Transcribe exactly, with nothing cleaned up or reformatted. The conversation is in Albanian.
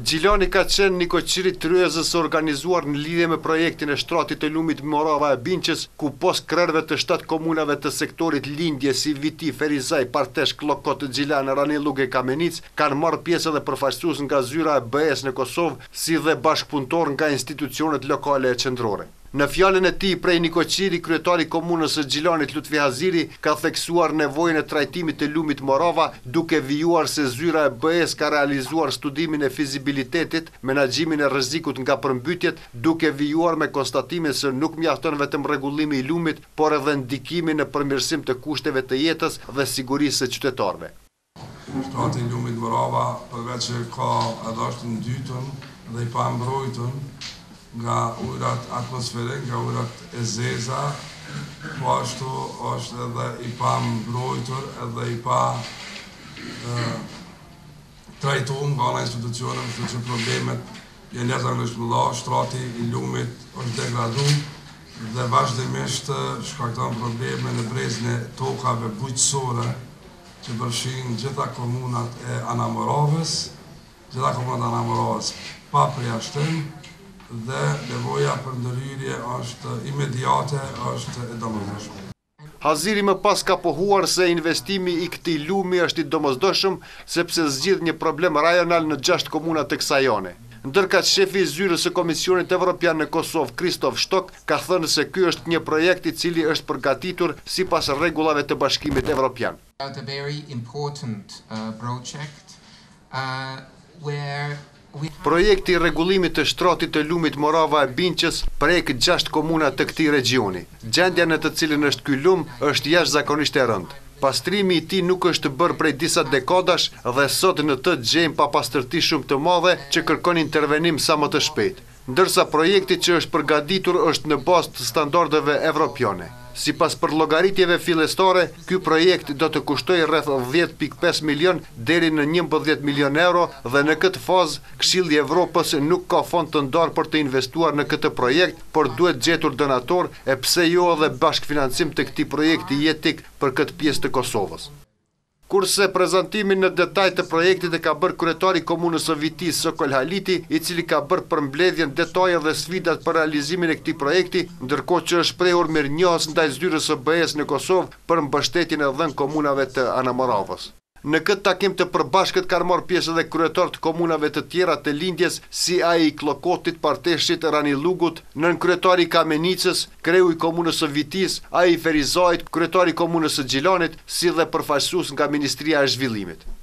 Gjilani ka qenë një koqëri tryezës organizuar në lidhje me projektin e shtratit të lumit Morava e Binqës, ku pos krerëve të shtatë komunave të sektorit Lindje, si Viti, Ferizaj, Partesh, Klokot, Gjilane, Ranilug e Kamenic, kanë marrë pjesë dhe përfaqësues nga zyra e B E-s në Kosovë, si dhe bashkëpunëtor nga institucionet lokale e qendrore. Në fjalën e tij prej Nikoqiri, kryetari i komunës së Gjilanit Lutfi Haziri ka theksuar nevojën e trajtimit të lumit Morava, duke vijuar se zyra e B E-s ka realizuar studimin e fizibilitetit, menaxhimin e rrezikut nga përmbytjet, duke vijuar me konstatimin se nuk mjafton vetëm rregullimi i lumit, por edhe ndikimi në përmirësim të kushteve të jetës dhe sigurisë së qytetarëve. Shtrati i lumit Morava, përveç që ka edhe është në dytën dhe i pa mbrojtën nga ujrat atmosferik, nga ujrat e zeza, po ashtu është edhe i pa mbrojtur, edhe i pa e, trajtuar nga ana institucioneve, kështu që problemet janë jashtëzakonisht të mëdha. Shtrati i lumit është degraduar dhe vazhdimisht shkakton probleme në brezën e tokave bujqësore që përfshin gjitha komunat e Anamoravës, gjitha komunat e Anamoravës pa përjashtim, dhe nevoja për ndërhyrje është imediate, është e domosdoshme. Haziri më pas ka pohuar se investimi i këtij lumi është i domosdoshëm sepse zgjidh një problem rajonal në gjashtë komuna të kësaj zone. Ndërkaq shefi i zyrës së Komisionit Evropian në Kosovë, Kristof Shtok, ka thënë se ky është një projekt i cili është përgatitur sipas rregullave të Bashkimit Evropian. A very important uh, project uh, where Projekti i rregullimit të shtratit të lumit Morava e Binqës prek gjashtë komuna të këtij regioni. Gjendja në të cilën është ky lum është jashtëzakonisht e rëndë. Pastrimi i tij nuk është bërë prej disa dekadash dhe sot në të gjejmë papastërti shumë të madhe që kërkon intervenim sa më të shpejtë. Ndërsa projekti që është përgatitur është në bazë të standardeve evropiane. Sipas përllogaritjeve fillestare, ky projekt do të kushtojë rreth dhjetë pikë pesë milion deri në njëmbëdhjetë milion euro dhe në këtë fazë Këshilli i Evropës nuk ka fond të ndarë për të investuar në këtë projekt, por duhet gjetur donator e pse jo edhe bashkëfinancim të këtij projekti jetik për këtë pjesë të Kosovës. Kurse prezantimin në detaj të projektit e ka bërë kryetari i komunës së Vitis Sokol Haliti, i cili ka bërë përmbledhjen detaje dhe sfidat për realizimin e këtij projekti, ndërkohë që është shprehur mirënjohës ndaj zyrës së B E-s në Kosovë për mbështetjen e dhënë komunave të Anamoravës. Në këtë takim të përbashkët kanë marrë pjesë edhe kryetarët të komunave të tjera të Lindjes, si ai i Klokotit, Parteshit, Ranilugut, nënkryetari i Kamenicës, kreu i komunës së Vitis, ai i Ferizajit, kryetari i komunës së Gjilanit, si dhe përfaqësues nga Ministria e Zhvillimit.